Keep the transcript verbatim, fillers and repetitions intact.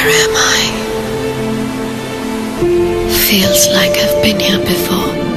Where am I? Feels like I've been here before.